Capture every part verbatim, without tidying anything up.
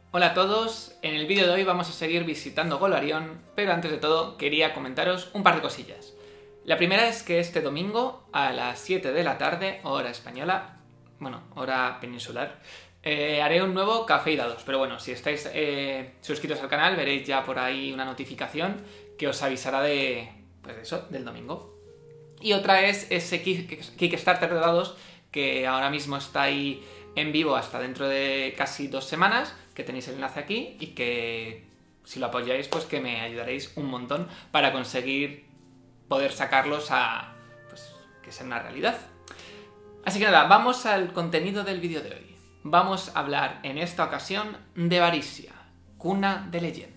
Hola a todos, en el vídeo de hoy vamos a seguir visitando Golarion, pero antes de todo quería comentaros un par de cosillas. La primera es que este domingo a las siete de la tarde, hora española, bueno, hora peninsular, eh, haré un nuevo Café y Dados, pero bueno, si estáis eh, suscritos al canal veréis ya por ahí una notificación que os avisará de, pues eso, del domingo. Y otra es ese Kickstarter de dados que ahora mismo está ahí en vivo hasta dentro de casi dos semanas, que tenéis el enlace aquí y que si lo apoyáis pues que me ayudaréis un montón para conseguir poder sacarlos a, pues, que sea una realidad. Así que nada, vamos al contenido del vídeo de hoy. Vamos a hablar en esta ocasión de Varisia, cuna de leyendas.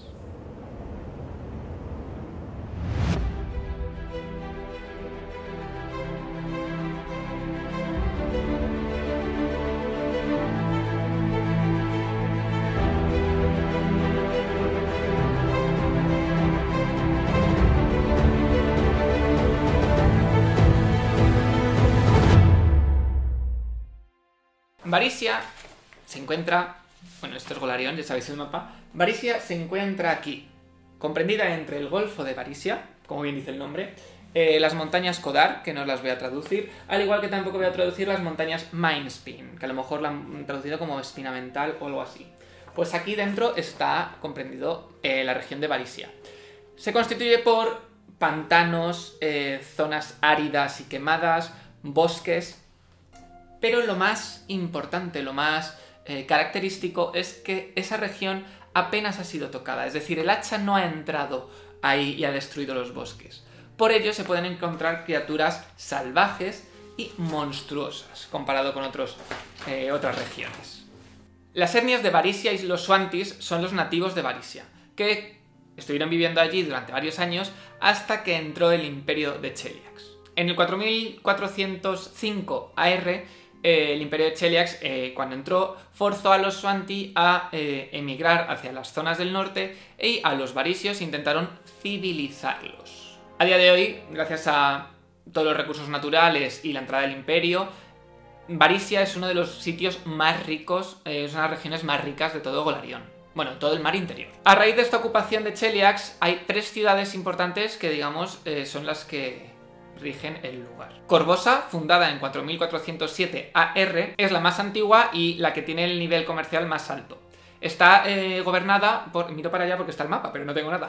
Varisia se encuentra, bueno, esto es Golarion, ya sabéis el mapa. Varisia se encuentra aquí, comprendida entre el Golfo de Varisia, como bien dice el nombre, eh, las montañas Kodar, que no las voy a traducir, al igual que tampoco voy a traducir las montañas Mindspin, que a lo mejor la han traducido como espina mental o algo así. Pues aquí dentro está comprendido eh, la región de Varisia. Se constituye por pantanos, eh, zonas áridas y quemadas, bosques. Pero lo más importante, lo más eh, característico es que esa región apenas ha sido tocada. Es decir, el hacha no ha entrado ahí y ha destruido los bosques. Por ello se pueden encontrar criaturas salvajes y monstruosas, comparado con otros, eh, otras regiones. Las etnias de Varisia y los Swantis son los nativos de Varisia, que estuvieron viviendo allí durante varios años hasta que entró el imperio de Cheliax. En el cuatro mil cuatrocientos cinco A R, el imperio de Cheliax, eh, cuando entró, forzó a los Swanti a eh, emigrar hacia las zonas del norte y a los varisios intentaron civilizarlos. A día de hoy, gracias a todos los recursos naturales y la entrada del imperio, Varisia es uno de los sitios más ricos, eh, es una de las regiones más ricas de todo Golarion. Bueno, todo el mar interior. A raíz de esta ocupación de Cheliax, hay tres ciudades importantes que, digamos, eh, son las que rigen el lugar. Corvosa, fundada en cuatro mil cuatrocientos siete A R, es la más antigua y la que tiene el nivel comercial más alto. Está eh, gobernada por... Miro para allá porque está el mapa, pero no tengo nada.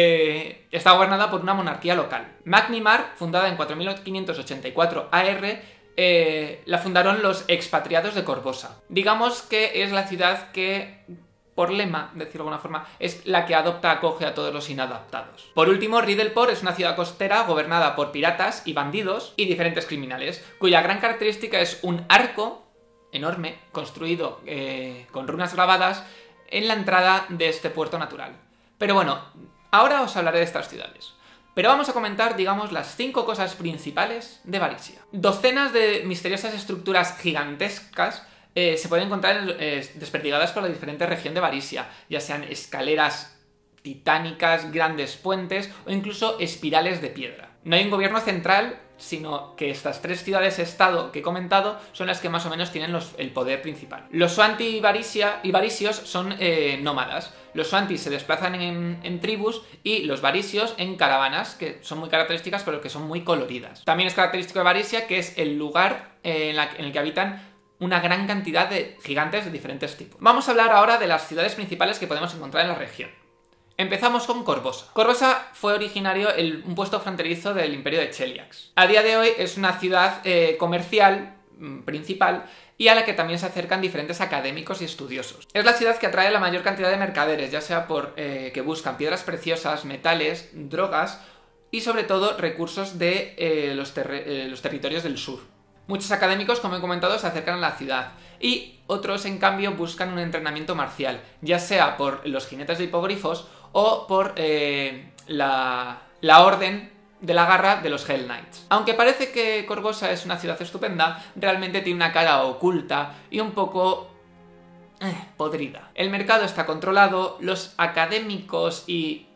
Eh, está gobernada por una monarquía local. Magnimar, fundada en cuatro mil quinientos ochenta y cuatro A R, eh, la fundaron los expatriados de Corvosa. Digamos que es la ciudad que, por lema, decirlo de alguna forma, es la que adopta, acoge a todos los inadaptados. Por último, Riddleport es una ciudad costera gobernada por piratas y bandidos y diferentes criminales, cuya gran característica es un arco enorme, construido eh, con runas grabadas, en la entrada de este puerto natural. Pero bueno, ahora os hablaré de estas ciudades. Pero vamos a comentar, digamos, las cinco cosas principales de Varisia. Docenas de misteriosas estructuras gigantescas Eh, se pueden encontrar eh, desperdigadas por la diferente región de Varisia, ya sean escaleras titánicas, grandes puentes o incluso espirales de piedra. No hay un gobierno central, sino que estas tres ciudades-estado que he comentado son las que más o menos tienen los, el poder principal. Los Swanti y, Varisia, y varisios son eh, nómadas. Los Swanti se desplazan en, en tribus y los varisios en caravanas, que son muy características pero que son muy coloridas. También es característico de Varisia que es el lugar eh, en, la, en el que habitan una gran cantidad de gigantes de diferentes tipos. Vamos a hablar ahora de las ciudades principales que podemos encontrar en la región. Empezamos con Corvosa. Corvosa fue originario el, un puesto fronterizo del imperio de Cheliax. A día de hoy es una ciudad eh, comercial mmm, principal y a la que también se acercan diferentes académicos y estudiosos. Es la ciudad que atrae la mayor cantidad de mercaderes, ya sea por eh, que buscan piedras preciosas, metales, drogas y sobre todo recursos de eh, los, ter eh, los territorios del sur. Muchos académicos, como he comentado, se acercan a la ciudad y otros, en cambio, buscan un entrenamiento marcial, ya sea por los jinetes de hipogrifos o por eh, la, la orden de la garra de los Hell Knights. Aunque parece que Corvosa es una ciudad estupenda, realmente tiene una cara oculta y un poco eh, podrida. El mercado está controlado, los académicos y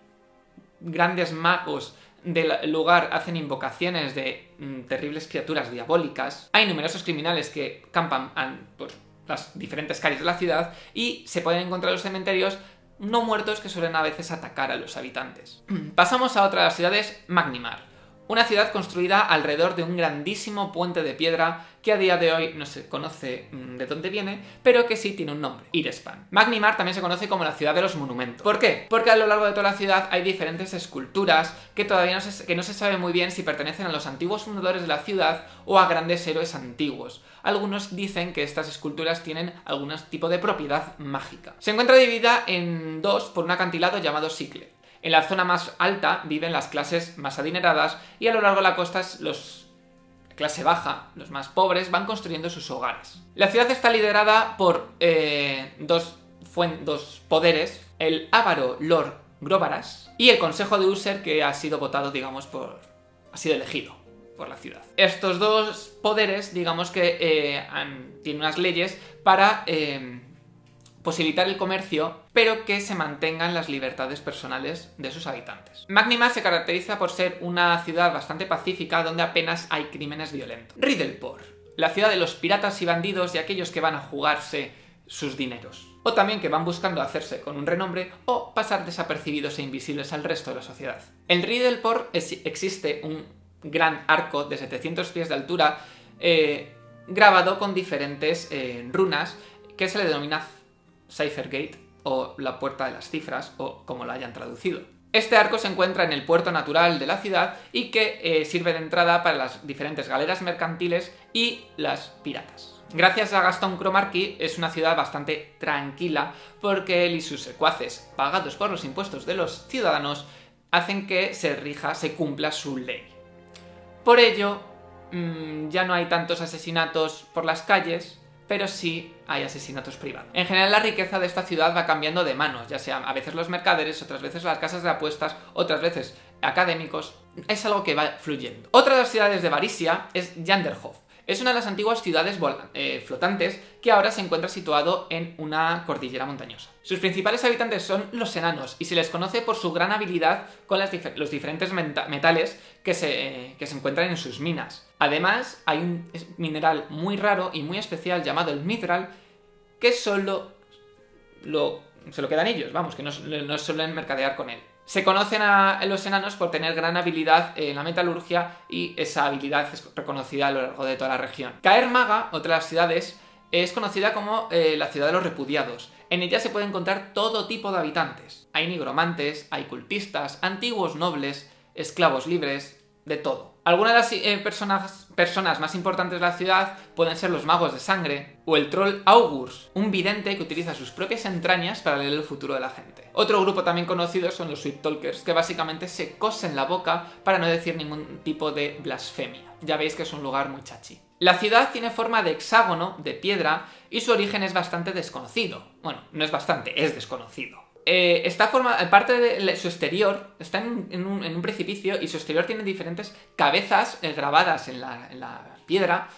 grandes magos del lugar hacen invocaciones de mm, terribles criaturas diabólicas. Hay numerosos criminales que campan an, pues, las diferentes calles de la ciudad y se pueden encontrar los cementerios no muertos que suelen a veces atacar a los habitantes. Pasamos a otra de las ciudades, Magnimar. Una ciudad construida alrededor de un grandísimo puente de piedra que a día de hoy no se conoce de dónde viene, pero que sí tiene un nombre, Irespan. Magnimar también se conoce como la ciudad de los monumentos. ¿Por qué? Porque a lo largo de toda la ciudad hay diferentes esculturas que todavía no se, que no se sabe muy bien si pertenecen a los antiguos fundadores de la ciudad o a grandes héroes antiguos. Algunos dicen que estas esculturas tienen algún tipo de propiedad mágica. Se encuentra dividida en dos por un acantilado llamado Sicle. En la zona más alta viven las clases más adineradas y a lo largo de la costa los clase baja, los más pobres, van construyendo sus hogares. La ciudad está liderada por eh, dos, dos poderes, el Ávaro Lord Grobaras y el Consejo de User, que ha sido votado, digamos, por... ha sido elegido por la ciudad. Estos dos poderes, digamos que eh, han, tienen unas leyes para... Eh, posibilitar el comercio, pero que se mantengan las libertades personales de sus habitantes. Magnimar se caracteriza por ser una ciudad bastante pacífica donde apenas hay crímenes violentos. Riddleport, la ciudad de los piratas y bandidos y aquellos que van a jugarse sus dineros. O también que van buscando hacerse con un renombre o pasar desapercibidos e invisibles al resto de la sociedad. En Riddleport existe un gran arco de setecientos pies de altura eh, grabado con diferentes eh, runas que se le denomina Cyphergate, o la puerta de las cifras, o como lo hayan traducido. Este arco se encuentra en el puerto natural de la ciudad y que eh, sirve de entrada para las diferentes galeras mercantiles y las piratas. Gracias a Gaston Cromarty es una ciudad bastante tranquila porque él y sus secuaces, pagados por los impuestos de los ciudadanos, hacen que se rija, se cumpla su ley. Por ello, mmm, ya no hay tantos asesinatos por las calles, pero sí hay asesinatos privados. En general, la riqueza de esta ciudad va cambiando de manos, ya sea a veces los mercaderes, otras veces las casas de apuestas, otras veces académicos. Es algo que va fluyendo. Otra de las ciudades de Varisia es Yanderhof. Es una de las antiguas ciudades eh, flotantes que ahora se encuentra situado en una cordillera montañosa. Sus principales habitantes son los enanos y se les conoce por su gran habilidad con las dif los diferentes metales que se, eh, que se encuentran en sus minas. Además, hay un mineral muy raro y muy especial llamado el mithril que solo lo, se lo quedan ellos, vamos, que no, no suelen mercadear con él. Se conocen a los enanos por tener gran habilidad en la metalurgia y esa habilidad es reconocida a lo largo de toda la región. Caer Maga, otra de las ciudades, es conocida como eh, la ciudad de los repudiados. En ella se puede encontrar todo tipo de habitantes. Hay nigromantes, hay cultistas, antiguos nobles, esclavos libres, de todo. Algunas de las eh, personas, personas más importantes de la ciudad pueden ser los magos de sangre o el troll Augurs, un vidente que utiliza sus propias entrañas para leer el futuro de la gente. Otro grupo también conocido son los Sweet Talkers, que básicamente se cosen la boca para no decir ningún tipo de blasfemia. Ya veis que es un lugar muy chachi. La ciudad tiene forma de hexágono, de piedra, y su origen es bastante desconocido. Bueno, no es bastante, es desconocido. Eh, está formada, parte de su exterior, está en, en, un, en un precipicio y su exterior tiene diferentes cabezas eh, grabadas en la, en la piedra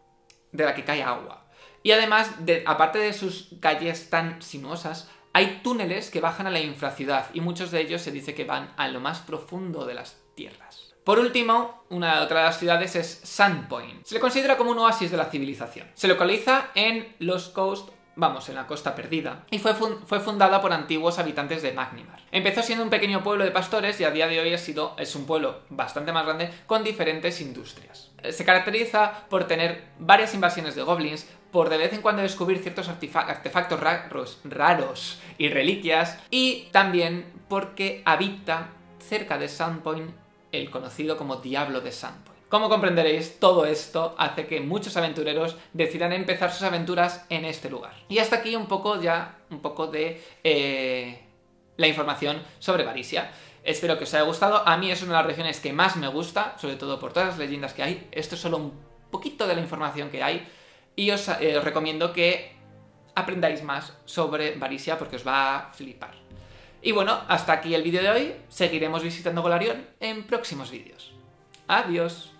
de la que cae agua. Y además, de, aparte de sus calles tan sinuosas, hay túneles que bajan a la infraciudad y muchos de ellos se dice que van a lo más profundo de las tierras. Por último, una otra de las ciudades es Sandpoint. Se le considera como un oasis de la civilización. Se localiza en Lost Coast, vamos, en la Costa Perdida, y fue, fun fue fundada por antiguos habitantes de Magnimar. Empezó siendo un pequeño pueblo de pastores y a día de hoy ha sido, es un pueblo bastante más grande con diferentes industrias. Se caracteriza por tener varias invasiones de goblins, por de vez en cuando descubrir ciertos artefactos raros, raros y reliquias, y también porque habita cerca de Sandpoint el conocido como Diablo de Sandpoint. Como comprenderéis, todo esto hace que muchos aventureros decidan empezar sus aventuras en este lugar. Y hasta aquí un poco ya, un poco de eh, la información sobre Varisia. Espero que os haya gustado. A mí es una de las regiones que más me gusta, sobre todo por todas las leyendas que hay. Esto es solo un poquito de la información que hay. Y os, eh, os recomiendo que aprendáis más sobre Varisia porque os va a flipar. Y bueno, hasta aquí el vídeo de hoy. Seguiremos visitando Golarion en próximos vídeos. Adiós.